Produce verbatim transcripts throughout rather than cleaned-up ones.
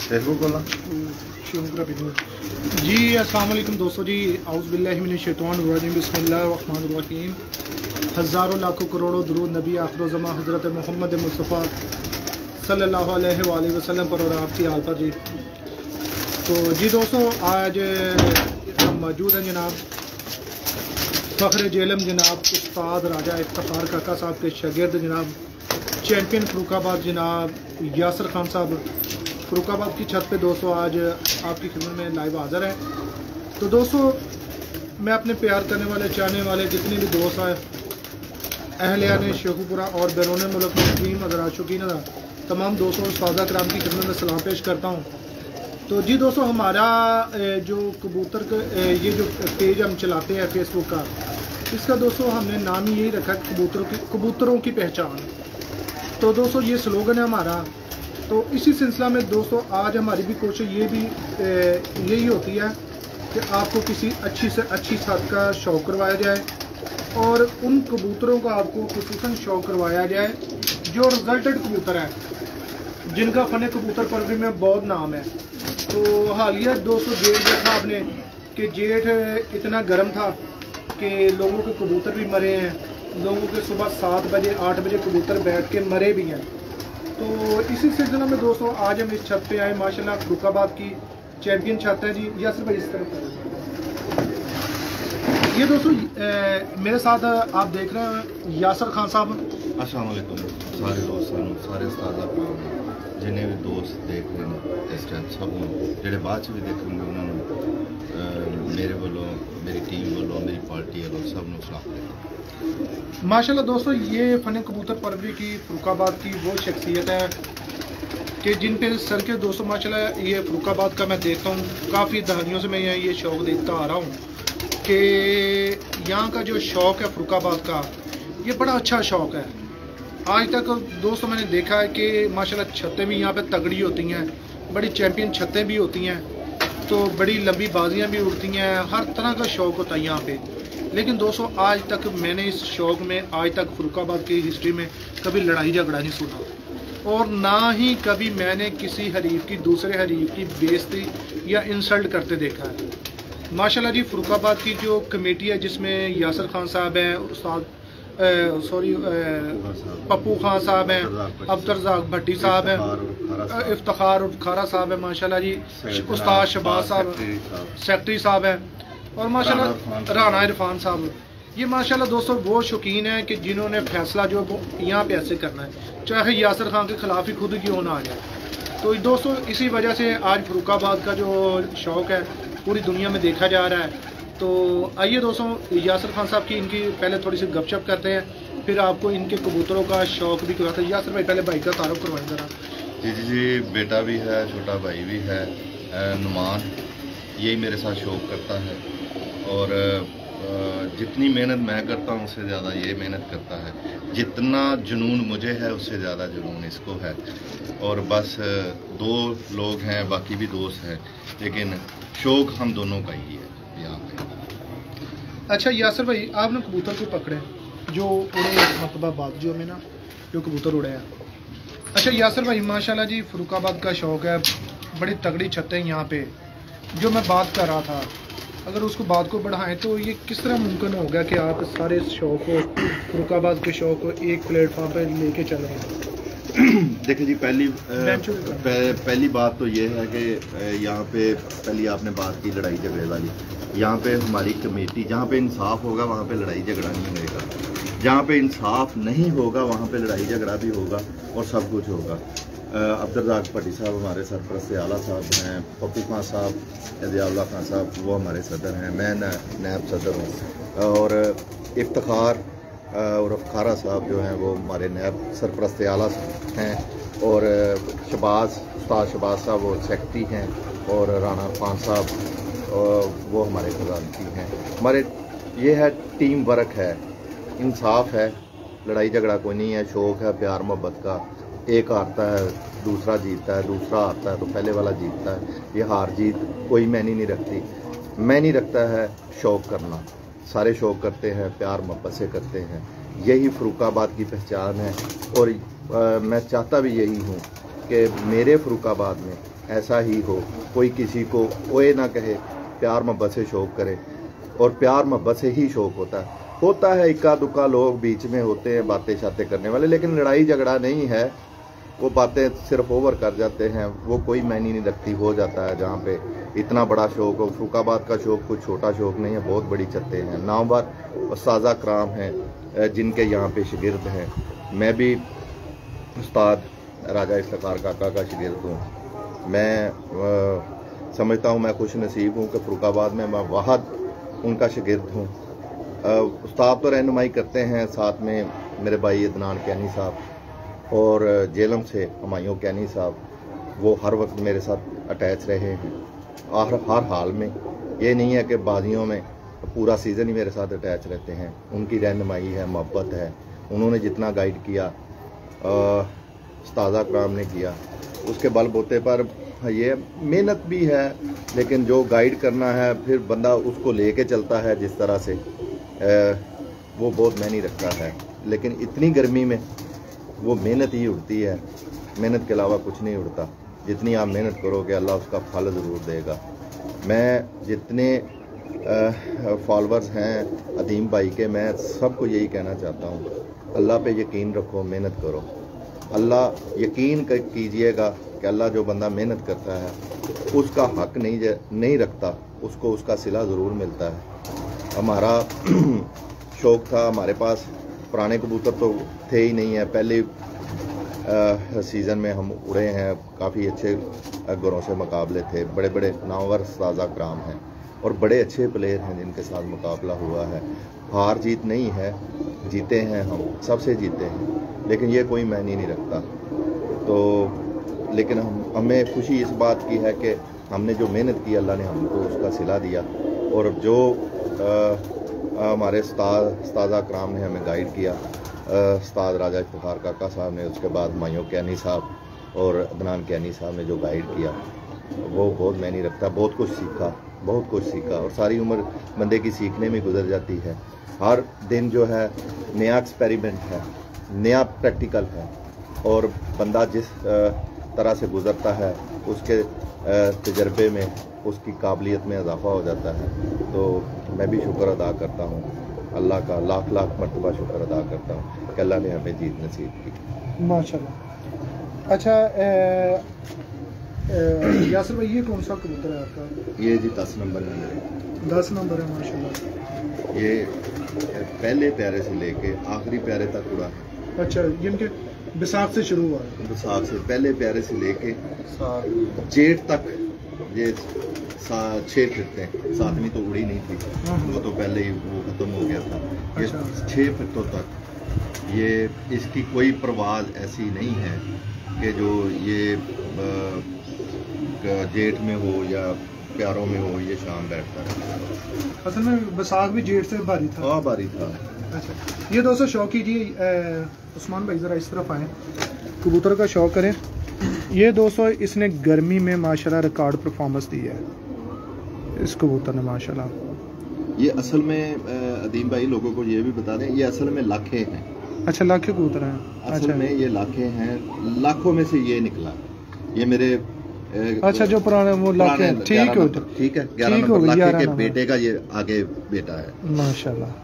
Facebook खोला जी। अस्सलाम वालेकुम दोस्तों जी, औज़ु बिल्लाहि मिनश शैतानिर रजीम, बिस्मिल्लाहिर रहमानिर रहीम। हज़ारों लाखों करोड़ों दुरूद नबी आखिर ज़मा हज़रत मोहम्मद मुस्तफ़ा सल्लल्लाहु अलैहि वसल्लम पर और आपकी आल पर जी। तो जी दोस्तों, आज हम मौजूद हैं जनाब फ़ख्र जेलम जनाब उस्ताद राजा इफ्तिखार काका साहब के शागिर्द जनाब चैम्पियन फरुखाबाद जनाब यासर खान साहब फरुखाबाद की छत पे दोस्तों आज आपकी खिदमत में लाइव हाज़िर है। तो दोस्तों, मैं अपने प्यार करने वाले चाहने वाले जितने भी दोस्त हैं अहलियान शेखुपुरा और बैरून मुल्क मुस्लिम अगर शौकीन तमाम दोस्तों उस्ताद कराम की खिदमत में सलाम पेश करता हूँ। तो जी दोस्तों, हमारा जो कबूतर ये जो पेज हम चलाते हैं फेसबुक का, इसका दोस्तों हमने नाम ही यही रखा कबूतरों की कबूतरों की पहचान। तो दोस्तों ये स्लोगन है हमारा। तो इसी सिलसिला में दोस्तों आज हमारी भी कोशिश ये भी यही होती है कि आपको किसी अच्छी से अच्छी छत का शौक़ करवाया जाए और उन कबूतरों का आपको खुसूसन शौक़ करवाया जाए जो रिजल्टेड कबूतर है, जिनका फ़न कबूतर परवरी में बहुत नाम है। तो हालिया दोस्तों जेठ देखा आपने कि जेठ इतना गर्म था कि लोगों के कबूतर भी मरे हैं, लोगों के सुबह सात बजे आठ बजे कबूतर बैठ के मरे भी हैं। तो इसी सिलसिले में दोस्तों आज हम इस छत पे आए, माशाल्लाह फरुखाबाद की चैम्पियन छत है जी। यासर भाई इस तरफ ये दोस्तों ए, मेरे साथ आप देख रहे हैं यासर खान साहब। अस्सलाम वालेकुम सारे दोस्तों सारे उस्ताद जिन्हें भी दोस्त देख रहे हैं इस टाइम सब जो बाद च भी देखेंगे उन्होंने मेरे वालों मेरी टीम वालों मेरी पार्टी वालों सब नु सलाम। माशाल्लाह दोस्तों, ये फ़न कबूतर परवरी की फरुखाबाद की वो शख्सियत है कि जिन पे सर के दोस्तों माशाल्लाह ये फरुखाबाद का मैं देखता हूँ काफ़ी दहानियों से मैं यहाँ ये शौक़ देखता आ रहा हूँ कि यहाँ का जो शौक़ है फरुखाबाद का ये बड़ा अच्छा शौक़ है। आज तक दोस्तों मैंने देखा है कि माशाल्लाह छतें भी यहाँ पे तगड़ी होती हैं, बड़ी चैम्पियन छतें भी होती हैं, तो बड़ी लंबी बाजियाँ भी उड़ती हैं, हर तरह का शौक़ होता है यहाँ पे। लेकिन दोस्तों आज तक मैंने इस शौक़ में आज तक फरुखाबाद की हिस्ट्री में कभी लड़ाई झगड़ा नहीं सुना और ना ही कभी मैंने किसी हरीफ की दूसरे हरीफ की बेइज्जती या इंसल्ट करते देखा है। माशाल्लाह जी, फरुखाबाद की जो कमेटी है जिसमें यासर खान साहब हैं, उस्ताद सॉरी पप्पू खान साहब हैं, अब्दुर्रज़ाक भट्टी साहब हैं, इफ्तिखार और खारा साहब हैं, माशाल्लाह जी उस्ताद शहबाज साहब सेक्रेटरी साहब हैं और माशाल्लाह राना इरफान साहब। ये माशाल्लाह दोस्तों वो शौकीन है कि जिन्होंने फैसला जो वो यहाँ पे ऐसे करना है, चाहे यासर खान के खिलाफ ही खुद क्यों ना आ जाए। तो दोस्तों इसी वजह से आज फरुखाबाद का जो शौक़ है पूरी दुनिया में देखा जा रहा है। तो आइए दोस्तों यासर खान साहब की इनकी पहले थोड़ी सी गपशप करते हैं, फिर आपको इनके कबूतरों का शौक़ भी करवाते हैं। यासर भाई पहले भाई का तारुफ करवाएं जरा। जी जी जी बेटा भी है, छोटा भाई भी है नुमान, यही मेरे साथ शौक़ करता है और जितनी मेहनत मैं करता हूँ उससे ज़्यादा ये मेहनत करता है। जितना जुनून मुझे है उससे ज़्यादा जुनून इसको है और बस दो लोग हैं, बाकी भी दोस्त हैं, लेकिन शौक़ हम दोनों का ही है यहाँ पे। अच्छा यासर भाई, आपने कबूतर को पकड़े जो उड़े मकबा बादजो में ना जो कबूतर उड़े हैं। अच्छा यासर भाई, माशाल्लाह जी फरुखाबाद का शौक़ है, बड़ी तगड़ी छतें यहाँ पे। जो मैं बात कर रहा था, अगर उसको बात को बढ़ाएं तो ये किस तरह मुमकिन हो गया कि आप सारे शौक़ को फरुखाबाद के शौक़ को एक प्लेटफॉर्म पर लेके चल रहे हैं? देखिए जी, पहली पह, पहली बात तो ये है कि यहाँ पे पहली आपने बात की लड़ाई झगड़े वाली। यहाँ पे हमारी कमेटी, जहाँ पे इंसाफ होगा वहाँ पे लड़ाई झगड़ा नहीं होगा, जहाँ पे इंसाफ नहीं होगा वहाँ पे लड़ाई झगड़ा भी होगा और सब कुछ होगा। अब्दुर्रज़ाक भट्टी साहब हमारे सरपरस्त आला साहब हैं, पप्पू खान साहब, एदियाउल्लाह खान साहब वो हमारे सदर हैं, मैं नायब सदर हूँ और इफ्तिखार और खारा साहब जो हैं वो हमारे नायब सरपरस्त आला हैं और शहबाज उस्ताद शहबाज साहब वो सेक्रेटरी हैं और राना इरफान साहब वो हमारे खजानची हैं। हमारे ये है टीम वर्क है, इंसाफ है, लड़ाई झगड़ा कोई नहीं है, शौक़ है प्यार मोहब्बत का। एक हारता है दूसरा जीतता है, दूसरा हारता है तो पहले वाला जीतता है। ये हार जीत कोई मैनी नहीं रखती, मैनी रखता है शौक़ करना। सारे शौक़ करते हैं, प्यार मोहब्बत से करते हैं, यही फरुखाबाद की पहचान है। और आ, मैं चाहता भी यही हूँ कि मेरे फरुखाबाद में ऐसा ही हो, कोई किसी को ओए ना कहे, प्यार मोहब्बत से शौक़ करे, और प्यार मोहब्बत से ही शौक़ होता है। होता है इक्का दुक्का लोग बीच में होते हैं बातें शातें करने वाले, लेकिन लड़ाई झगड़ा नहीं है, वो बातें सिर्फ ओवर कर जाते हैं, वो कोई मायने नहीं रखती। हो जाता है जहाँ पे इतना बड़ा शौक़ हो। फरुखाबाद का शौक़ कुछ छोटा शौक़ नहीं है, बहुत बड़ी छतें हैं। नामवर उस्ताज़ा कराम हैं जिनके यहाँ पे शागिर्द हैं। मैं भी उस्ताद राजा इफ्तिखार काका का शागिर्द हूँ। मैं आ, समझता हूँ मैं खुश नसीब हूँ कि फरुखाबाद में मैं वाहद उनका शागिर्द हूँ। उस्ताद तो रहनुमाई करते हैं, साथ में मेरे भाई अदनान कैनी साहब और जेलम से हुमायूं कैनी साहब, वो हर वक्त मेरे साथ अटैच रहे हैं हर हर हाल में। ये नहीं है कि बाजियों में पूरा सीज़न ही मेरे साथ अटैच रहते हैं। उनकी रहनुमाई है, मोहब्बत है, उन्होंने जितना गाइड किया उस्ताज़ा कराम ने किया, उसके बलबूते पर ये मेहनत भी है, लेकिन जो गाइड करना है फिर बंदा उसको लेके चलता है जिस तरह से, वो बहुत मायने रखता है। लेकिन इतनी गर्मी में वो मेहनत ही उड़ती है, मेहनत के अलावा कुछ नहीं उड़ता। जितनी आप मेहनत करोगे अल्लाह उसका फल ज़रूर देगा। मैं जितने फॉलोअर्स हैं अदीम भाई के, मैं सबको यही कहना चाहता हूँ, अल्लाह पे यकीन रखो, मेहनत करो। अल्लाह यकीन कीजिएगा कि अल्लाह जो बंदा मेहनत करता है उसका हक नहीं नहीं रखता, उसको उसका सिला ज़रूर मिलता है। हमारा शौक़ था, हमारे पास पुराने कबूतर तो थे ही नहीं है। पहले सीज़न में हम उड़े हैं, काफ़ी अच्छे घरों से मुकाबले थे, बड़े बड़े नामवर उस्ताज़ा कराम हैं और बड़े अच्छे प्लेयर हैं जिनके साथ मुकाबला हुआ है। हार जीत नहीं है, जीते हैं हम, सबसे जीते हैं, लेकिन ये कोई मायने नहीं रखता। तो लेकिन हम हमें खुशी इस बात की है कि हमने जो मेहनत की अल्लाह ने हमको उसका सिला दिया, और जो हमारे उस्ताज़ा कराम ने हमें गाइड किया, उस्ताद राजा इफ्तिखार काका साहब ने, उसके बाद हुमायूं कैनी साहब और अदनान कैनी साहब ने जो गाइड किया, वो बहुत मायने रखता। बहुत कुछ सीखा, बहुत कुछ सीखा, और सारी उम्र बंदे की सीखने में गुजर जाती है। हर दिन जो है नया एक्सपेरिमेंट है, नया प्रैक्टिकल है, और बंदा जिस तरह से गुजरता है उसके तजर्बे में, उसकी काबिलियत में इजाफा हो जाता है। तो मैं भी शुक्र अदा करता हूँ अल्लाह का, लाख लाख मरतबा शुक्र अदा करता हूँ कि अल्लाह ने हमें जीत नसीब की। माशाल्लाह। अच्छा यासर भाई, ये कौन सा कबूतर है आपका? ये जी दस नंबर है मेरे। दस नंबर है माशाल्लाह। ये पहले प्यारे से लेके आखिरी प्यारे तक उड़ा है। अच्छा, ये इनके बैसाख से शुरू हुआ है? बैसाख से, पहले प्यारे से लेके जेठ तक ये छः फिरते हैं। सातवीं तो उड़ी नहीं थी, वो तो पहले ही वो ख़त्म हो गया था। ये अच्छा। छः फिरतों तक ये, इसकी कोई परवाज़ ऐसी नहीं है कि जो ये जेठ में हो या प्यारों में हो ये शाम बैठता है। असल में बैसाख भी जेठ से भारी था। हाँ, भारी था। अच्छा, ये दोस्तों शौक कीजिए, उस्मान भाई ज़रा इस तरफ आए, कबूतर का शौक करें। ये दोस्तों इसने गर्मी में माशाल्लाह रिकॉर्ड परफॉर्मेंस दी है इस कबूतर ने माशाल्लाह। ये असल में अदीम भाई लोगों को ये भी बता दें, ये असल में लाखे हैं। अच्छा, लाखे कबूतर हैं? असल अच्छा। में ये लाखे हैं, लाखों में से ये निकला। ये मेरे अच्छा, जो पुराने वो लाखे हैं, ठीक है, ठीक है, ग्यारह नंबर लाखे के बेटे का ये आगे बेटा है माशाल्लाह।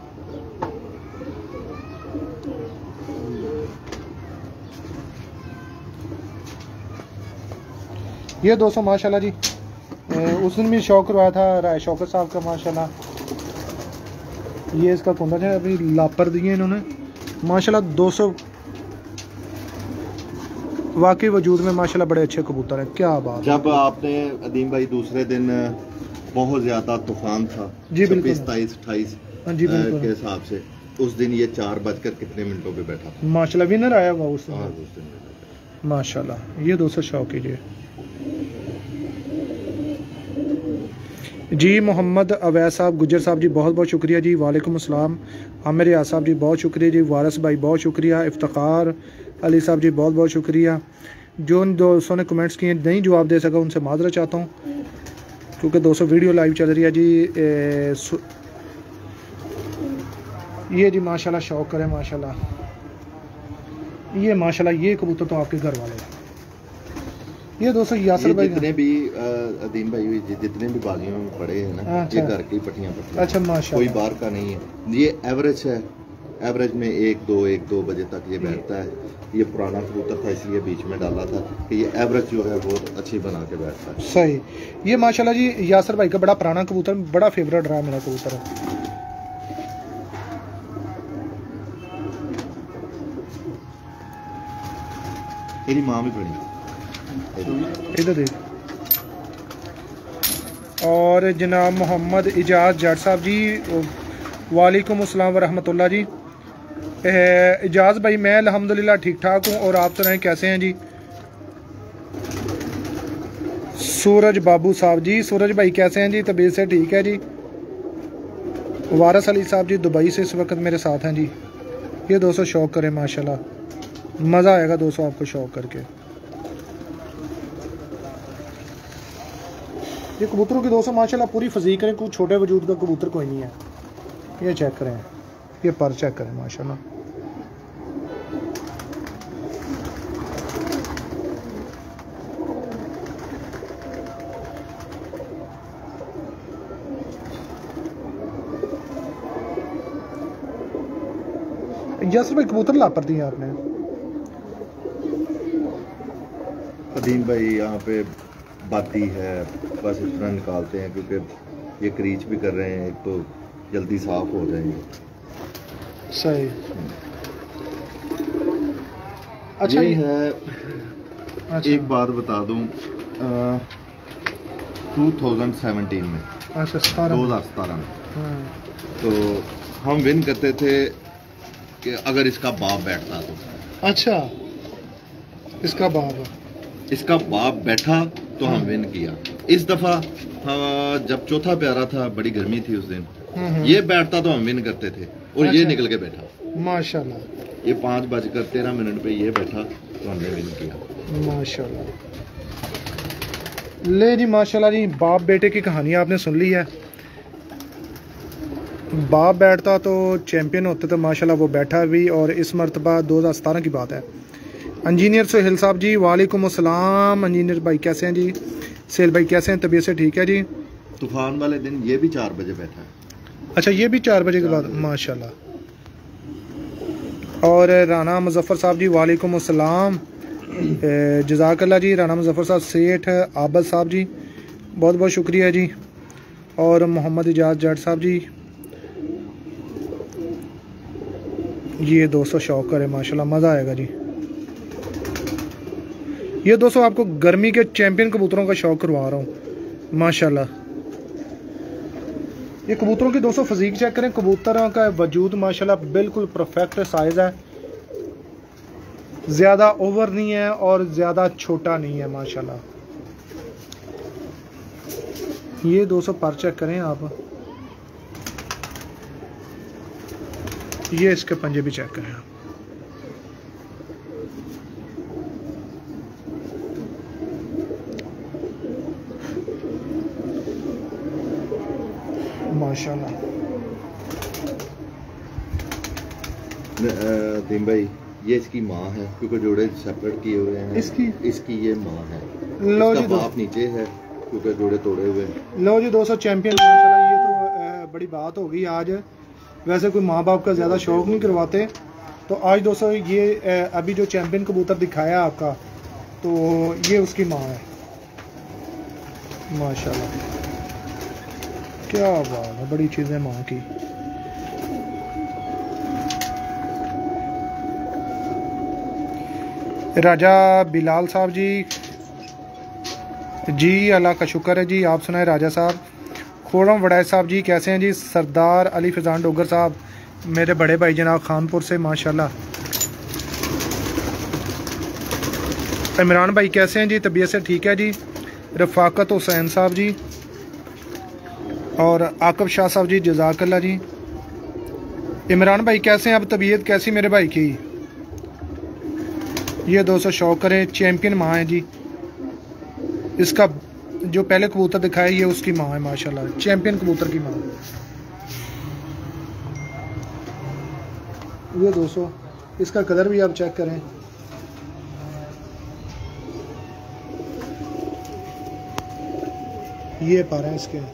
ये दोस्तों माशाल्लाह जी, उस दिन भी शौक करवाया था राय शौकत साहब का माशाल्लाह। ये इसका कुंदा है, अभी लापर दिए इन्होंने माशाल्लाह। दो सौ वाकई वजूद में माशाल्लाह बड़े अच्छे कबूतर हैं, क्या बात। जब आपने अदीम भाई दूसरे दिन बहुत ज़्यादा तूफान था जी, बिल्कुल सताईस अट्ठाईस के हिसाब से, उस दिन ये चार बजकर कितने मिनटों पे बैठा था माशाल्लाह। विनर आया हुआ उस दिन माशाल्लाह। ये दोस्तों शौक कीजिए जी। मोहम्मद अवैस साहब गुज्जर साहब जी बहुत बहुत शुक्रिया जी। वालेकुम अस्सलाम। आमिर याद साहब जी बहुत शुक्रिया जी। वारस भाई बहुत शुक्रिया। इफ्तिखार अली साहब जी बहुत बहुत शुक्रिया। जो उन दोस्तों ने कमेंट्स किए नहीं जवाब दे सका उनसे माजरत चाहता हूँ, क्योंकि दोस्तों वीडियो लाइव चल रही है जी। ए, सु... ये जी माशाल्लाह शौक करें माशाल्लाह। ये माशाल्लाह ये कबूतर तो आपके घर वाले हैं। ये दोस्तों यासर भाई जितने भी अदीम भाई जितने भी बागियों में पड़े हैं ना, अच्छा। ये घर की पट्टियां पट्टियां, अच्छा माशा, कोई बाहर का नहीं है। ये एवरेज है, एवरेज में एक दो एक दो बजे तक ये बैठता है। ये पुराना कबूतर था इसलिए बीच में डाला था कि ये एवरेज जो है बहुत अच्छी बना के बैठता है। सही। ये माशाल्लाह जी यासर भाई का बड़ा पुराना कबूतर, बड़ा फेवरेट रहा मेरा कबूतर है। मेरी माँ भी बड़ी इधर देख। और जनाब मोहम्मद इजाज जट साहब जी, वालेकुम अस्सलाम वरहमतुल्लाह जी। इजाज भाई मैं अल्हम्दुलिल्लाह ठीक ठाक हूँ, और आप सुनाएं कैसे हैं जी। सूरज बाबू साहब जी, सूरज भाई कैसे हैं जी, तबीयत से ठीक है जी। वारिस अली साहब जी दुबई से इस वक्त मेरे साथ हैं जी। ये दोस्तों शौक करें माशाल्लाह, मज़ा आएगा दोस्तों आपको शौक करके। ये कबूतरों की दोस्तों माशाल्लाह पूरी फजीक करें, कुछ छोटे वजूद का कबूतर कोई नहीं है। ये चेक करें, ये पर चेक करें माशाल्लाह। यासर भाई कबूतर लापर दिए आपने। अदीम भाई यहाँ पे बाती है, बस इस तरह निकालते हैं क्योंकि ये क्रीच भी कर रहे हैं, एक तो जल्दी साफ हो जाएंगे। सही। अच्छा ये ये है। अच्छा। एक बात बता दूं, टू थाउजेंड सेवेंटीन में, अच्छा दो सतारह। हजार सतारह में, हाँ। तो हम विन करते थे कि अगर इसका बाप बैठता तो। अच्छा इसका बाप इसका बाप बैठा तो हम विन किया। इस दफा हाँ, जब चौथा प्यारा था, बड़ी गर्मी थी उस दिन, ये बैठता तो हम विन करते थे, और अच्छा। ये निकल के बैठा माशाल्लाह। ये पाँच बजकर तेरह मिनट पे ये बैठा तो हमने विन किया। माशाल्लाह। ले जी माशाल्लाह जी, बाप बेटे की कहानी आपने सुन ली है। बाप बैठता तो चैंपियन होते, तो माशाल्लाह वो बैठा भी, और इस मरतबा दो हज़ार सतारह की बात है। इंजीनियर सोहेल साहब जी वालेकुम अस्सलाम। इंजीनियर भाई कैसे हैं जी, सेल भाई कैसे हैं, तबीयत से ठीक है जी। तूफान वाले दिन ये भी चार बजे बैठा है। अच्छा ये भी चार बजे के बाद, माशाल्लाह। और राना मुजफ्फर साहब जी वालेकुम अस्सलाम, जज़ाकल्लाह जी। राना मुजफ्फर साहब, सेठ आबद साहब जी बहुत बहुत शुक्रिया जी। और मोहम्मद इजाज जट साहब जी, ये दोस्तों शौक करे माशाल्लाह, मज़ा आएगा जी। ये दोस्तों आपको गर्मी के चैंपियन कबूतरों का शौक करवा रहा हूँ माशाल्लाह। ये कबूतरों की दोस्तों फजीक चेक करें, कबूतरों का वजूद माशाल्लाह बिल्कुल परफेक्ट साइज है, ज़्यादा ओवर नहीं है और ज़्यादा छोटा नहीं है माशाल्लाह। ये दोस्तों पर चेक करें आप, ये इसके पंजे भी चेक करें आप। माशाल्लाह। दीम भाई ये इसकी माँ है, क्योंकि जोड़े सेपरेट किए हुए हैं। इसकी इसकी ये माँ है। लो इसका जी दो, बाप नीचे है क्योंकि जोड़े तोड़े हुए हैं। लो जी दोस्तों चैंपियन माशाल्लाह। ये तो बड़ी बात हो गई आज। वैसे कोई माँ बाप का ज़्यादा शौक नहीं करवाते, तो आज दोस्तों ये अभी जो चैंपियन कबूतर दिखाया आपका, तो ये उसकी माँ है माशाल्लाह। क्या बात है, बड़ी चीज़ है माँ की। राजा बिलाल साहब जी, जी अल्लाह का शुक्र है जी। आप सुनाए राजा साहब। खोड़म वड़ाई साहब जी कैसे हैं जी। सरदार अली फैज़ान डोगर साहब मेरे बड़े भाई जनाब खानपुर से माशाल्लाह। इमरान भाई कैसे हैं जी, तबीयत से ठीक है जी। रफ़ाकत हुसैन साहब जी और आकब शाह साहब जी, जज़ाकल्लाह जी। इमरान भाई कैसे हैं आप, तबीयत कैसी मेरे भाई की। ये दोस्तों शौक करें, चैंपियन माँ है जी। इसका जो पहले कबूतर दिखाया ये उसकी माँ है माशाल्लाह, चैंपियन कबूतर की माँ। ये दोस्तों इसका कलर भी आप चेक करें। ये पर हैं इसके।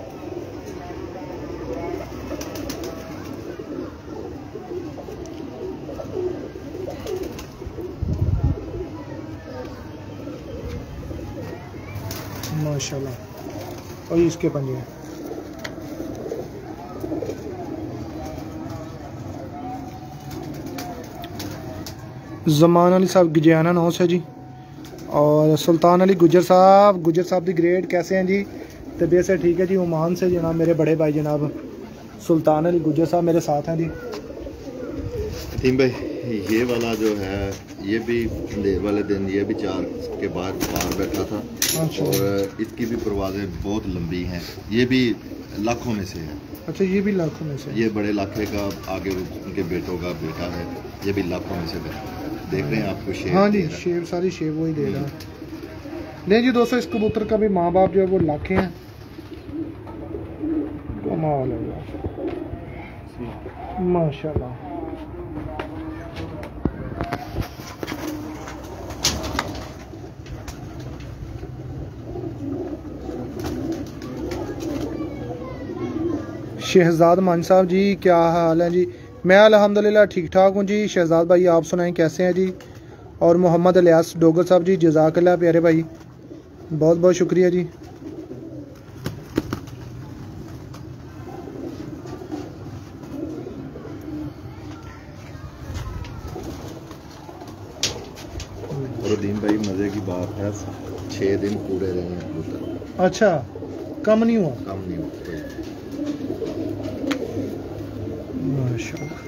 माशाल्लाह। और इसके पंजे हैं। जमान अली साहब गिजाना नौ से जी। और सुल्तान अली गुजर साहब, गुजर साहब दी ग्रेड कैसे हैं जी? तबीयत से ठीक है जी। ओमान से जनाब मेरे बड़े भाई जनाब सुल्तान अली गुजर साहब मेरे साथ हैं जी। तीन भाई ये वाला जो है ये भी अंधेर वाले दिन ये भी चार के बाद बाहर बैठा था। अच्छा। और इसकी भी परवाज़ें बहुत लंबी हैं। ये भी लाखों में से है। अच्छा, ये भी लाखों में से? ये बड़े लाखे का आगे उनके बेटों का बेटा है। ये भी लाखों में से देख रहे हैं आपको शेप। हाँ जी, शेप सारी शेप वही दे रहा है। नहीं जी दोस्तों, इस कबूतर का भी माँ बाप जो है वो लाखे हैं। कमाल है माशाल्लाह। शहजाद मान साहब जी क्या हाल है जी? मैं अल्हम्दुलिल्लाह ठीक ठाक हूँ जी। शहजाद भाई आप सुनाएं कैसे हैं जी? और मोहम्मद इलियास डोगर साहब जी जज़ाकल्लाह प्यारे भाई, बहुत बहुत शुक्रिया जी। और दीन भाई मज़े की बात है, छः दिन पूरे रहे हैं कबूतर। अच्छा, कम नहीं हुआ? कम नहीं हुआ। माशाल्लाह।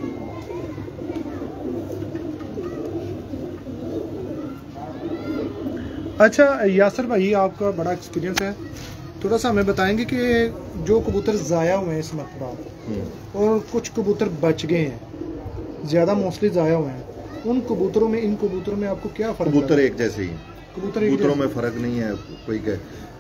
अच्छा यासर भाई, आपका बड़ा एक्सपीरियंस है, थोड़ा सा हमें बताएंगे कि जो कबूतर ज़ाया हुए हैं इस मरतबा और कुछ कबूतर बच गए हैं, ज़्यादा मोस्टली ज़ाया हुए हैं, उन कबूतरों में इन कबूतरों में आपको क्या फ़र्क? कबूतर एक जैसे ही, कबूतर कबूतरों में फ़र्क नहीं है कोई के।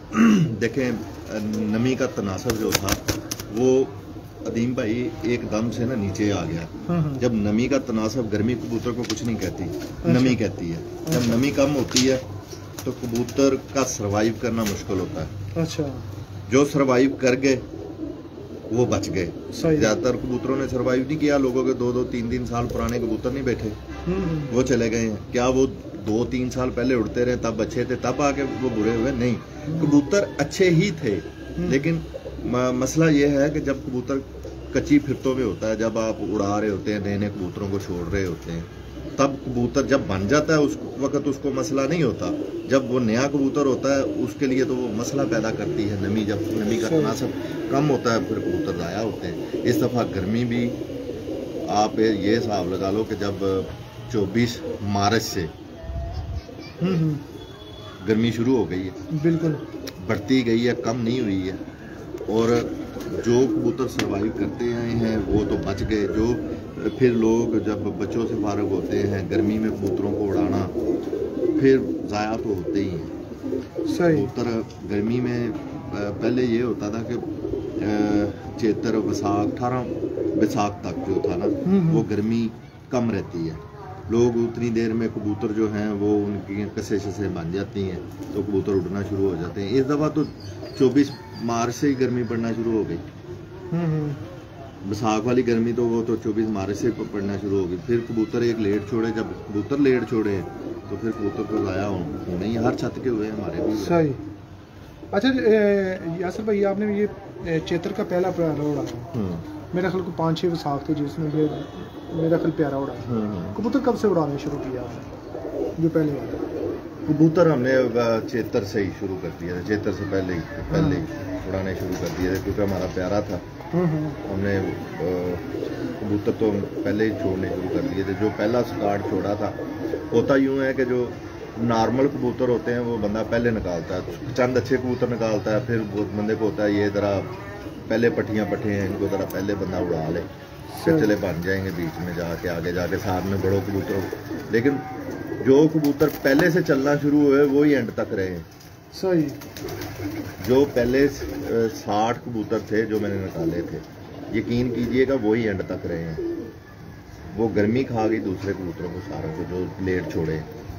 देखें नमी का तनासब जो था वो अदीम भाई एकदम से ना नीचे आ गया। हाँ हाँ। जब नमी का तनासब, गर्मी कबूतर को कुछ नहीं कहती, अच्छा। नमी कहती है। जब अच्छा। नमी कम होती है तो कबूतर का सरवाइव करना मुश्किल होता है। अच्छा। जो सरवाइव कर गए वो बच गए। सही। ज्यादातर कबूतरों ने सरवाइव नहीं किया। लोगों के दो दो तीन तीन साल पुराने कबूतर नहीं बैठे, वो चले गए हैं। क्या वो दो तीन साल पहले उड़ते रहे तब अच्छे थे, तब आके वो बुरे हुए? नहीं, कबूतर अच्छे ही थे। लेकिन मसला ये है कि जब कबूतर कच्ची फिरतों में होता है, जब आप उड़ा रहे होते हैं, नए नए कबूतरों को छोड़ रहे होते हैं, तब कबूतर जब बन जाता है उस वक्त उसको मसला नहीं होता। जब वो नया कबूतर होता है उसके लिए तो वो मसला पैदा करती है नमी। जब नमी का तनासब कम होता है फिर कबूतर ज़ाया होते हैं। इस दफ़ा गर्मी भी आप ये हिसाब लगा लो कि जब चौबीस मार्च से गर्मी शुरू हो गई है, बिल्कुल बढ़ती गई है, कम नहीं हुई है। और जो कबूतर सरवाइव करते आए हैं वो तो बच गए। जो फिर लोग जब बच्चों से फारग होते हैं, गर्मी में कबूतरों को उड़ाना, फिर ज़ाया तो होते ही हैं। सही। कबूतर गर्मी में पहले ये होता था कि चेतर बैसाख अठारह बैसाख तक जो था ना वो गर्मी कम रहती है। लोग उतनी देर में कबूतर जो हैं वो उनकी कसे शसे बन जाती हैं तो कबूतर उड़ना शुरू हो जाते हैं। इस दफ़ा तो चौबीस मार्च से ही गर्मी पड़ना शुरू हो गई। बैसाख वाली गर्मी तो वो तो चौबीस मार्च से पड़ना शुरू हो गई। फिर कबूतर एक लेट छोड़े, जब कबूतर लेट छोड़े तो फिर कबूतर को ज़ाया होने ही हर छत के हुए हमारे भी। सही। अच्छा यासर भाई, आपने ये चेतर का पहला प्यारा उड़ाया, मेरा ख्याल को पाँच छः बैसाख थे जिसमें मेरा ख्याल प्यारा उड़ाया। कबूतर कब से उड़ाने शुरू किया आपने जो पहले वाला? कबूतर हमने चेतर से ही शुरू कर दिया था। चेतर से पहले ही पहले ही उड़ाने शुरू कर दिया था क्योंकि हमारा प्यारा था। हमने कबूतर तो पहले ही छोड़ने शुरू कर दिए थे। जो पहला स्टार्ट छोड़ा था, होता यूँ है कि जो नॉर्मल कबूतर होते हैं वो बंदा पहले निकालता है, चंद अच्छे कबूतर निकालता है, फिर बंदे को होता है ये ज़रा पहले पट्टियाँ पट्टे हैं इनको ज़रा पहले बंदा उड़ा ले, फिर चले बन जाएंगे बीच में जाके, आगे जाके साथ में बड़ों कबूतरों। लेकिन जो कबूतर पहले से चलना शुरू हुए वो ही एंड तक रहे हैं। सही। जो पहले साठ कबूतर थे जो मैंने निकाले थे, यकीन कीजिएगा वो ही एंड तक रहे हैं। वो गर्मी खा गई दूसरे कबूतरों को सारों को जो लेट छोड़े।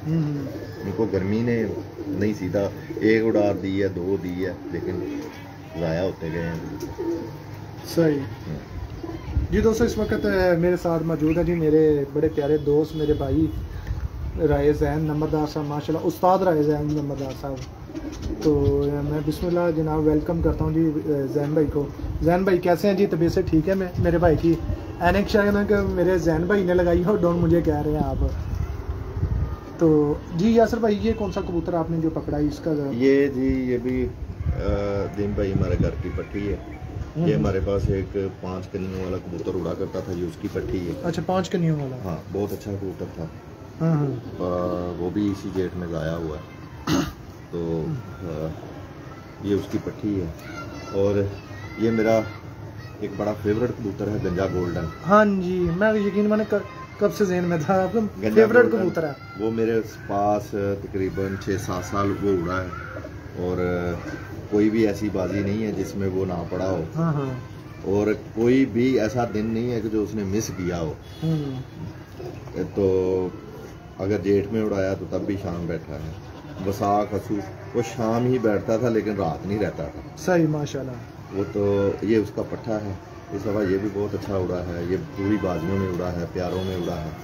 इनको गर्मी ने नहीं सीधा एक उड़ा दी है, दो दी है, लेकिन ज़ाया होते गए हैं। सही जी दोस्तों, इस वक्त मेरे साथ मौजूद है जी मेरे बड़े प्यारे दोस्त, मेरे भाई राय ज़ैन नंबरदार साहब, माशाल्लाह उस्ताद राय ज़ैन नंबरदार साहब। तो मैं बिस्मिल्लाह जनाब वेलकम करता हूँ जी ज़ैन भाई को। ज़ैन भाई कैसे हैं जी? तबीयत से ठीक है? मैं मेरे भाई की एनेक शायद मेरे ज़ैन भाई ने लगाई हो, डोंट मुझे कह रहे हैं आप। तो जी यासर भाई, ये कौन सा कबूतर आपने जो पकड़ा है इसका? ये जी ये भी दिन भाई हमारे घर की पट्टी है। ये हमारे पास एक पांच कनियों वाला कबूतर उड़ा करता था, ये उसकी पट्टी है। अच्छा, पांच कनियों वाला? हाँ, बहुत अच्छा कबूतर था। हाँ हाँ। आ, वो भी इसी जेठ में गाया हुआ है। तो आ, ये उसकी पट्टी है। और ये मेरा एक बड़ा फेवरेट कबूतर है गंजा गोल्डन। हाँ जी, मैं यकीन मैंने कर, कब से ज़हन में था आपका फेवरेट कबूतर है। वो मेरे पास तकरीबन छः सात साल वो उड़ा है और कोई भी ऐसी बाजी नहीं है जिसमें वो ना पड़ा हो। हाँ हाँ। और कोई भी ऐसा दिन नहीं है कि जो उसने मिस किया हो। तो अगर जेठ में उड़ाया तो तब भी शाम बैठा है, वसाख असू वो शाम ही बैठता था लेकिन रात नहीं रहता था। सही माशाल्लाह। वो तो ये उसका पट्ठा है। इस दफ़ा ये भी बहुत अच्छा उड़ा है, ये पूरी बाजियों में उड़ा है, प्यारों में उड़ा है।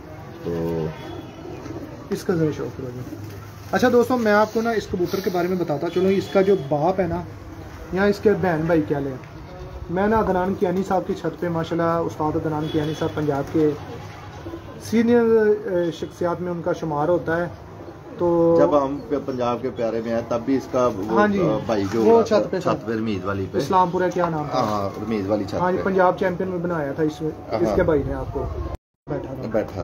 तो इसका ज़रा शौक करोगे। अच्छा दोस्तों, मैं आपको ना इस कबूतर के बारे में बताता चलो। इसका जो बाप है ना, यहाँ इसके बहन भाई क्या ले। मैं ना अदनान कियानी साहब की छत पे माशाल्लाह उस्ताद अदनान कियानी साहब पंजाब के सीनियर शख्सियात में उनका शुमार होता है। तो जब हम पंजाब के प्यारे में हैं तब भी इसका वो हाँ जी, भाई जो वो छत पे छत पे रमीज वाली पे इस्लामपुरा क्या नाम था? हाँ, रमीज वाली छत। हाँ जी, पंजाब चैंपियन में बनाया था इसमें इसके भाई ने आपको बैठा था बैठा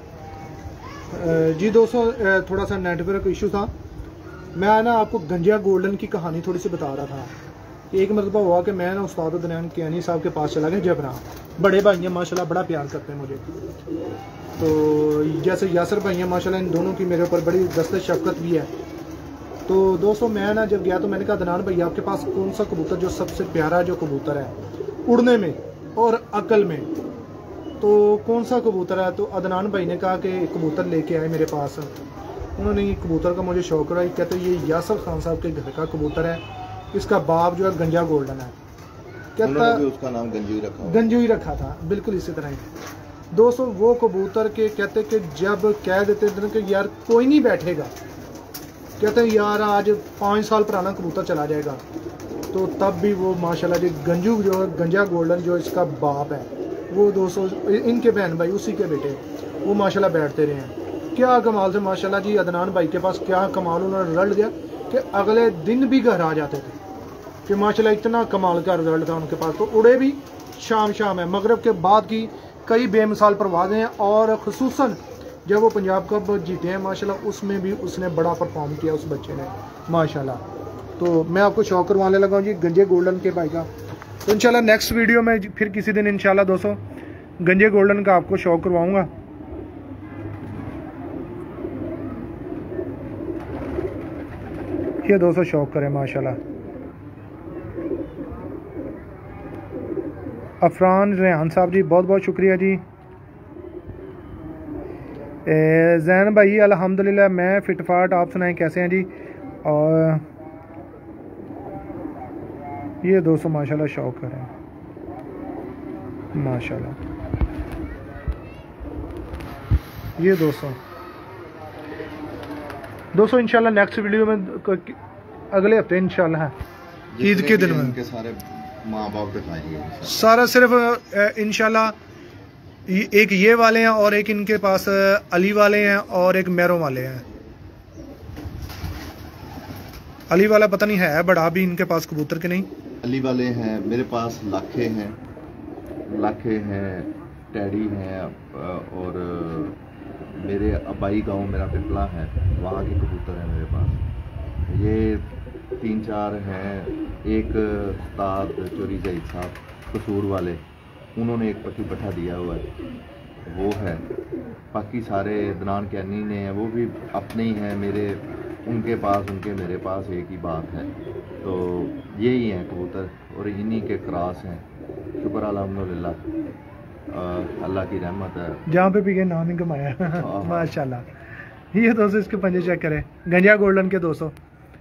जी दोस्तों, थोड़ा सा नेटवर्क इशू था। मैं ना आपको गंजिया गोल्डन की कहानी थोड़ी सी बता रहा था। एक मरतबा हुआ कि मैं ना उस्ताद अदनान कियानी साहब के पास चला गया जबरा। बड़े भाई हैं माशाल्लाह, बड़ा प्यार करते हैं मुझे। तो जैसे यासर भाई हैं माशाल्लाह, इन दोनों की मेरे ऊपर बड़ी दस्तक शफकत भी है। तो दोस्तों मैं ना जब गया तो मैंने कहा अदनान भाई आपके पास कौन सा कबूतर जो सबसे प्यारा जो कबूतर है उड़ने में और अकल में, तो कौन सा कबूतर है? तो अदनान भाई ने कहा कि कबूतर लेके आए मेरे पास। उन्होंने ये कबूतर का मुझे शौक रहा। कहते ये यासर खान साहब के घर का कबूतर है, इसका बाप जो है गंजा गोल्डन है। कहता भी उसका नाम गंजू ही रखा गंजू ही रखा था, बिल्कुल इसी तरह ही। दोस्तों वो कबूतर के कहते कि जब कह देते थे कि यार कोई नहीं बैठेगा, कहते यार आज पाँच साल पुराना कबूतर चला जाएगा, तो तब भी वो माशाल्लाह जी गंजू जो गंजा गोल्डन जो इसका बाप है वो दोस्तों इनके बहन भाई उसी के बेटे वो माशाल्लाह बैठते रहे हैं। क्या कमाल से माशाल्लाह जी अदनान भाई के पास क्या कमाल उन्होंने रिजल्ट दिया कि अगले दिन भी घर आ जाते थे कि माशाल्लाह इतना कमाल का रिजल्ट था उनके पास। तो उड़े भी शाम शाम है, मगरब के बाद की कई बेमिसाल परवाज़ें हैं और ख़ुसूसन जब वो पंजाब कप जीते हैं माशाल्लाह उसमें भी उसने बड़ा परफॉर्म किया उस बच्चे ने माशाल्लाह। तो मैं आपको शौक करवाने लगा हूँ जी गंजे गोल्डन के भाई का। तो इंशाल्लाह नेक्स्ट वीडियो में फिर किसी दिन इंशाल्लाह दोस्तों गंजे गोल्डन का आपको शौक करवाऊंगा। ये दोस्तों शौक करें माशाल्लाह। अफरान रेहान साहब जी बहुत बहुत शुक्रिया जी। जैन भाई अल्हम्दुलिल्लाह मैं फिटफाट, आप सुनाएं कैसे हैं जी? और ये दोस्तों माशाल्लाह शौक करें माशाल्लाह। ये दोस्तों दोस्तों इंशाल्लाह नेक्स्ट वीडियो में अगले हफ्ते इंशाल्लाह है ईद के दिन में सारे माँ बाप दिखाएंगे सारा सिर्फ इंशाल्लाह एक ये वाले हैं और एक इनके पास अली वाले हैं और एक मैरों वाले हैं। अली वाला पता नहीं है बड़ा भी इनके पास कबूतर के नहीं। अली वाले हैं मेरे पास, लाखे हैं लाखे हैं टैडी हैं और मेरे अबाई गांव मेरा पिपला है, वहाँ के कबूतर हैं मेरे पास। ये तीन चार हैं। एक उस्ताद चोरी जईद साहब कसूर वाले, उन्होंने एक पट्टी पट्ठा दिया हुआ है, वो है। बाकी सारे अदनान कियानी ने हैं, वो भी अपने ही हैं मेरे, उनके पास उनके मेरे पास एक ही बात है। तो यही हैं कबूतर और इन्हीं के क्रॉस हैं। शुक्र अल्हम्दुलिल्लाह, अल्लाह की रहमत है। जहाँ पे भी गए नाम ही कमाया माशाल्लाह। ये दोस्तों इसके पंजे चेक करें, गंजा गोल्डन के दोस्तों।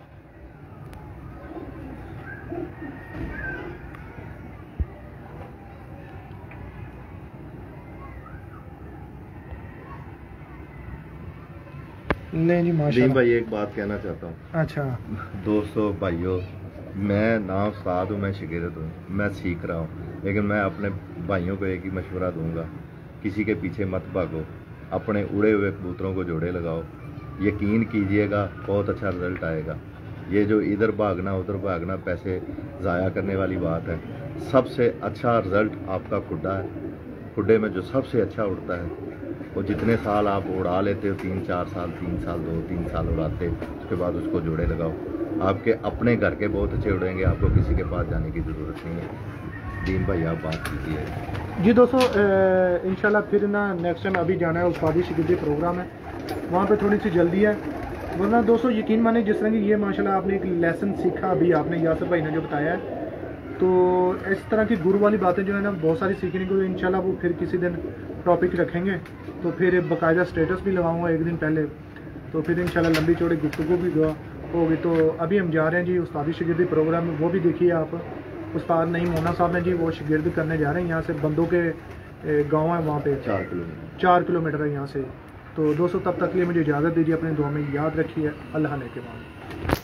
नहीं जी माशाल्लाह। भाई एक बात कहना चाहता हूँ। अच्छा दोस्तों भाइयों, मैं ना उस्ताद हूँ, मैं शागिर्द हूँ, मैं सीख रहा हूँ, लेकिन मैं अपने भाइयों को एक ही मशवरा दूंगा, किसी के पीछे मत भागो, अपने उड़े हुए कबूतरों को जोड़े लगाओ, यकीन कीजिएगा बहुत अच्छा रिजल्ट आएगा। ये जो इधर भागना उधर भागना पैसे ज़ाया करने वाली बात है। सबसे अच्छा रिजल्ट आपका खुड्डा है। खुड्डे में जो सबसे अच्छा उड़ता है, वो जितने साल आप उड़ा लेते हो, तीन चार साल तीन साल दो तीन साल उड़ाते, उसके बाद उसको जोड़े लगाओ, आपके अपने घर के बहुत अच्छे उड़ेंगे, आपको किसी के पास जाने की ज़रूरत नहीं है। दीन भाई आप बात कीजिए। जी दोस्तों, इंशाल्लाह फिर ना नेक्स्ट टाइम अभी जाना है, उस्तादी शिगिर्दी प्रोग्राम है, वहाँ पे थोड़ी सी जल्दी है, वरना दोस्तों यकीन माने जिस तरह की ये माशाल्लाह आपने एक लेसन सीखा अभी आपने यासर भाई ने जो बताया है, तो इस तरह की गुरु वाली बातें जो है ना बहुत सारी सीखने को, इंशाल्लाह वो फिर किसी दिन टॉपिक रखेंगे, तो फिर बाकायदा स्टेटस भी लगाऊंगा एक दिन पहले, तो फिर इंशाल्लाह लंबी चौड़ी गुफ्तगू भी होगी। तो अभी हम जा रहे हैं जी उस्तादी शिगिर्दी प्रोग्राम में, वो भी देखिए आप, उस्ताद नईम मोना साहब हैं जी, वो शिगिर्द करने जा रहे हैं। यहाँ से बंदों के गाँव है, वहाँ पे चार किलोमीटर चार किलोमीटर है यहाँ से। तो दोस्तों तब तक के लिए मुझे इजाज़त दीजिए, अपने दुआ में याद रखिए। अल्लाह ने के बाद।